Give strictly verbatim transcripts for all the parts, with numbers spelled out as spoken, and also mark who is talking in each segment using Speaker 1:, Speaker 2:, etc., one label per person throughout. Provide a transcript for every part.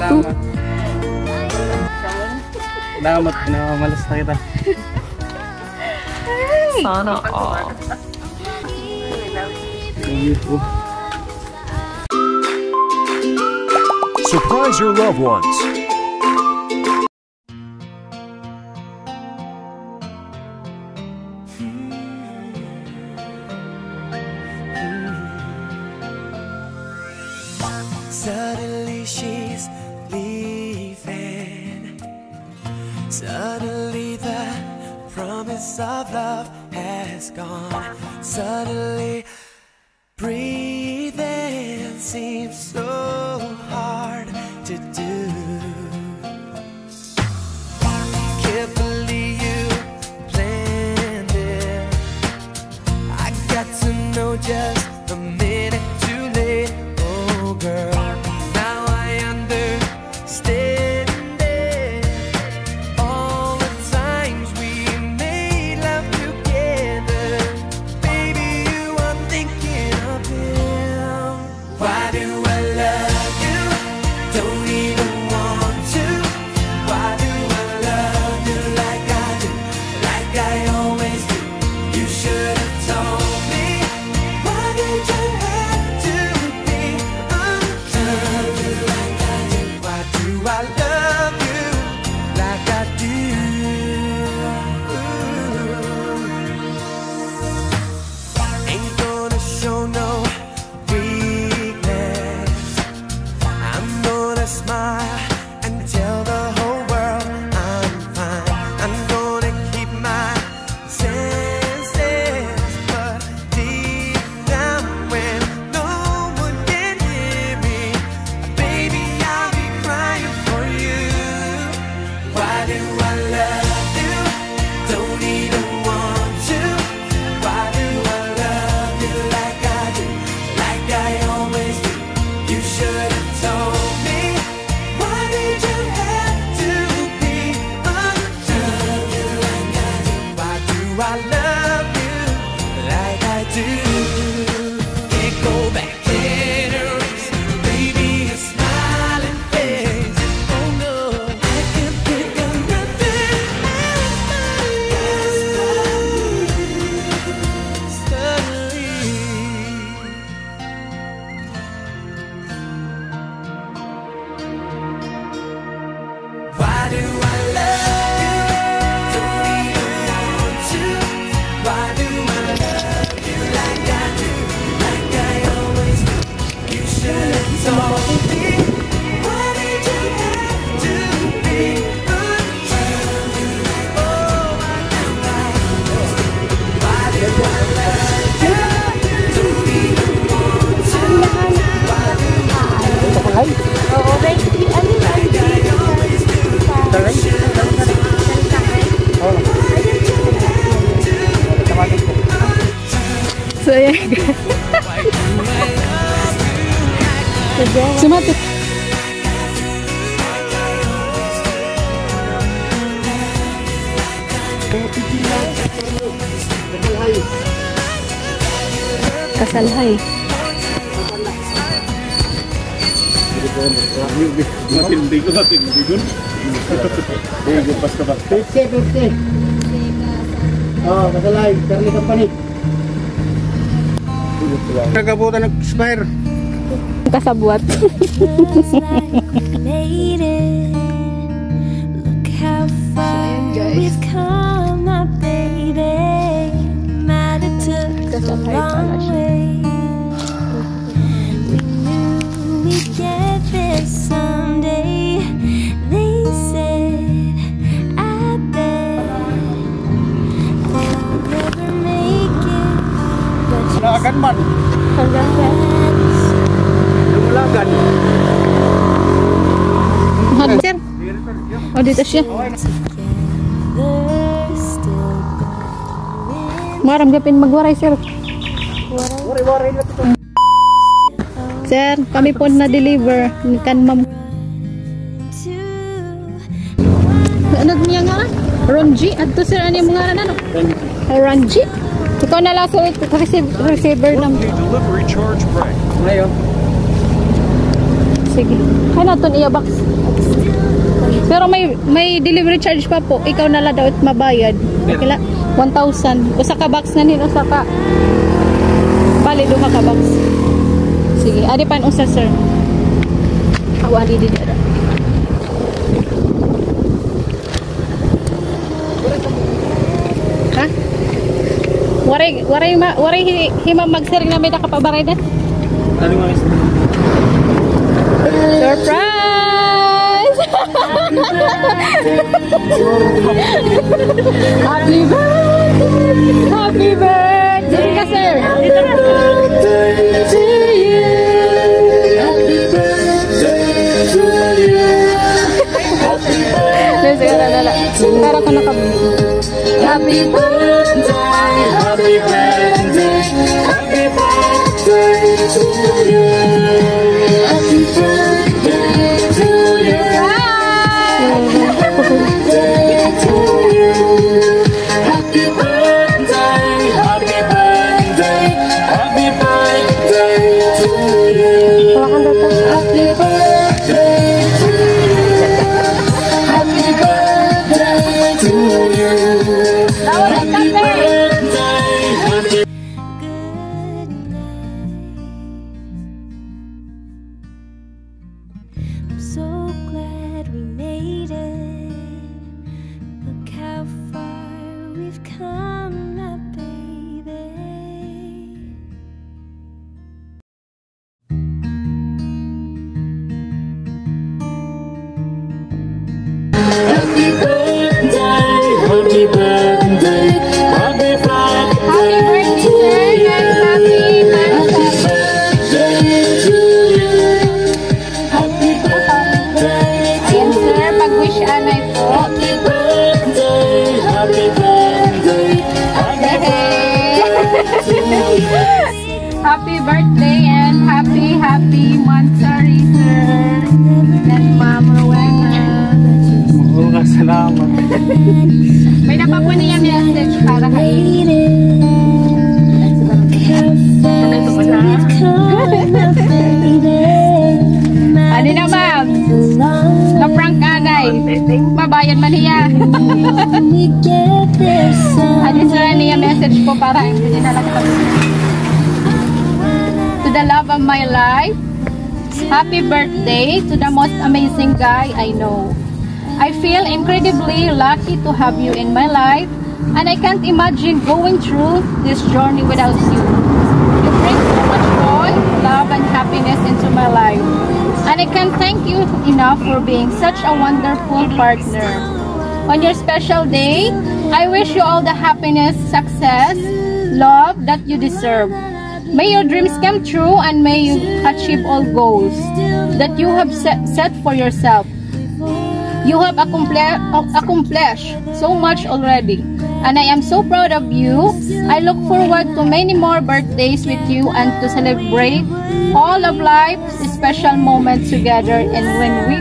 Speaker 1: Salamat.
Speaker 2: Salamat, pinamamalas na kita.
Speaker 1: Sana all.
Speaker 3: Surprise your loved ones.
Speaker 4: Suddenly she's leaving. Suddenly the promise of love has gone. Suddenly breathing seems so hard to do. Carefully you planned it. I got to know just a minute too late. Oh girl, now I understand it. All the times we made love together. Baby, you are thinking of him. Why do I love you? Don't even want to. Why do I love you like I do? Like I always do. You should have told me. Why did you have to be untrue? Like I do. Why do I love you like I do? Ain't gonna show no weakness. I'm gonna smile and tell the whole world I'm fine. I'm gonna keep my senses, but deep down when no one can hear me, baby, I'll be crying for you. Why do I love you? Don't even want to. Why do I love you like I do? Like I always do. You should have told me. Why did you have to be untrue? Like I do. Why do I love you like I do? Can't go back generation, baby, a smiling face. Oh no, I can't think of nothing else but you. Suddenly. Why do I love you? Don't even want to. Why do I love you like I do? Like I always do. You should have told me. Why did you have to be untrue? Oh, I know I was. Why do I love you? Don't even want to. Why do I love you?
Speaker 1: Oo, babe. Ano ba?
Speaker 4: Like I always do. You should have told me.
Speaker 1: So, ayan guys. Sumatot. Kasalhay.
Speaker 2: Matindi ko, matindi ko. Hindi ko pas ka ba?
Speaker 5: fifty, fifty. Oh, kasalay, Charlie Company.
Speaker 2: Nagabutan nag-expire.
Speaker 1: Kasabuat.
Speaker 6: Made it. Look how far we've come, my baby. Might have took a long way. We knew we'd get there someday. They said, I bet they'll never make it. But you
Speaker 2: Walagan man.
Speaker 1: Hanggang yan.
Speaker 2: Walagan.
Speaker 1: Mahal, sir. O, dito siya. Maram gapin magwaray, sir.
Speaker 5: Wari-wari na ito.
Speaker 1: Sir, kami po na-deliver. Kan ma'am. Ano niya nga? Ranjie? Ato, sir, ano yung mga ano? Ranjie? Ikaw na lang, sir. Receive, receiver ng...
Speaker 3: Delivery charge break.
Speaker 2: Ngayon.
Speaker 1: So, Sige. Kaya natin iya-box. Pero may may delivery charge pa po. Ikaw na lang daw at mabayad. Kila one thousand. Usa ka box na nino usa ka. Bali duha ka box. Sige, adi pan usa sir. Awali di dira. Ha? Waray waray ma waray hima magsiring na may nakapabaray na.
Speaker 2: Ano nga is?
Speaker 1: Surprise! Happy birthday! Happy birthday ka, sir! Happy birthday to you! Happy birthday to you! Happy birthday! Para ko nakabili. Happy birthday! Happy birthday! Happy birthday to you! Happy birthday to you! Happy birthday to you! Happy birthday! Happy birthday! Happy birthday to you! Happy birthday to you! Happy birthday to you! Happy birthday! Happy
Speaker 6: I'm so glad we made it. Look how far we've come, my baby.
Speaker 2: Happy birthday, happy birthday, happy birthday to you. Happy birthday to you. Happy birthday to
Speaker 1: Ayan,
Speaker 2: you.
Speaker 1: sir. Pag-wish anay po.
Speaker 2: Happy birthday, happy birthday, happy birthday to you.
Speaker 1: Happy birthday and happy, happy Monthsary, sir. And Ma'am Rowena.
Speaker 2: Mga salamat.
Speaker 1: May napapo niya message para kay Ano na, ma'am? Na-prank anay. Mabayad man niya. Ano sir niya message po para hindi na lang to the love of my life. Happy birthday to the most amazing guy I know. I feel incredibly lucky to have you in my life, and I can't imagine going through this journey without you. You bring so much joy, love, and happiness into my life, and I can't thank you enough for being such a wonderful partner. On your special day, I wish you all the happiness, success, love that you deserve. May your dreams come true, and may you achieve all goals that you have set, set for yourself. You have accompli- accomplished so much already, and I am so proud of you. I look forward to many more birthdays with you and to celebrate all of life's special moments together, and when we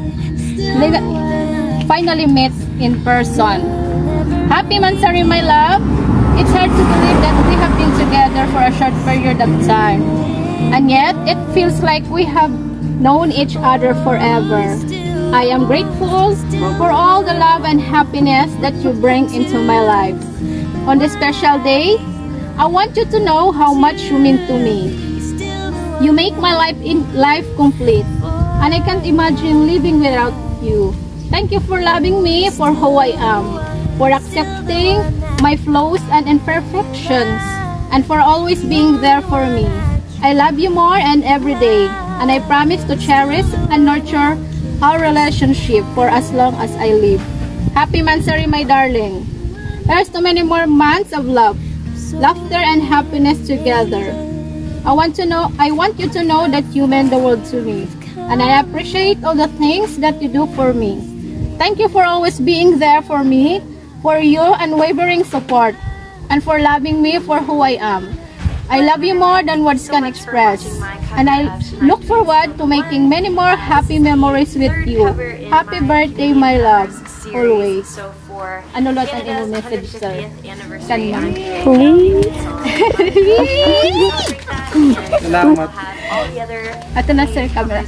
Speaker 1: li- finally meet in person. Happy Monthsary, my love. It's hard to believe that we have been together for a short period of time, and yet it feels like we have known each other forever. I am grateful for all the love and happiness that you bring into my life. On this special day, I want you to know how much you mean to me. You make my life in life complete, and I can't imagine living without you. Thank you for loving me for who I am, for accepting my flaws and imperfections, and for always being there for me. I love you more and every day, and I promise to cherish and nurture our relationship for as long as I live. Happy Monthsary, my darling. There's too many more months of love, laughter, and happiness together. I want to know. I want you to know that you mean the world to me, and I appreciate all the things that you do for me. Thank you for always being there for me, for your unwavering support, and for loving me for who I am. I love you more than words can express, and I look forward to making many more happy memories with you. Happy birthday, my love, always.
Speaker 7: So for
Speaker 1: Ano lot ang iyong
Speaker 7: Canada's
Speaker 1: message, sir?
Speaker 7: one hundred fiftieth anniversary,
Speaker 1: Kanya.
Speaker 7: I'm
Speaker 2: Salamat.
Speaker 1: Ito na sir, camera.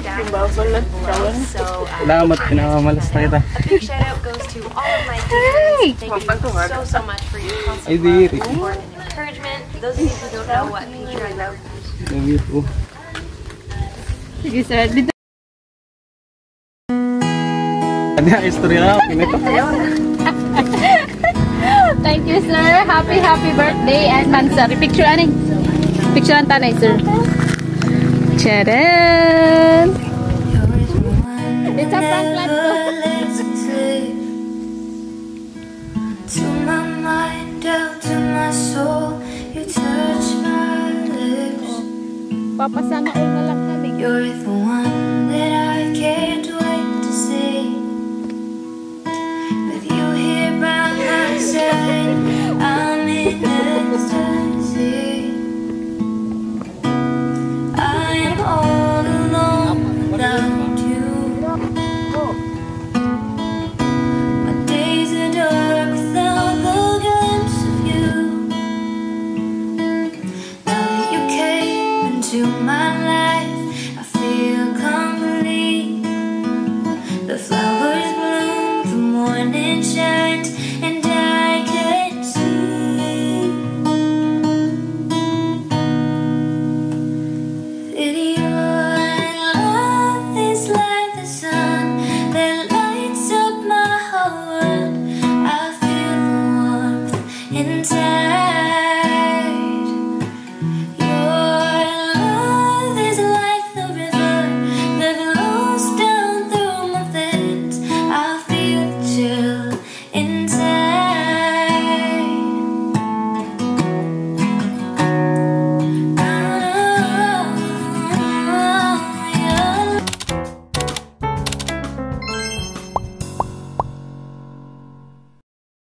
Speaker 2: Salamat, pinamamalas na kita.
Speaker 7: A big shout out goes to all of my
Speaker 1: Hey!
Speaker 7: teachers. Thank you so, so much for your
Speaker 2: Ay,
Speaker 7: constant
Speaker 2: di.
Speaker 7: love, support, and encouragement. Those of you who don't know what future I love,
Speaker 2: Love you too.
Speaker 1: Sige sir, dito.
Speaker 2: Ano ang istorya na? Pinito.
Speaker 1: Thank you sir. Happy, happy birthday and Monthsary. Picture aning. Picture ang tanay sir. Charan! It's a prank plan bro.
Speaker 6: To my mind, down to my soul, you touch my lips.
Speaker 1: Papasama all na lang kami.
Speaker 6: You're the one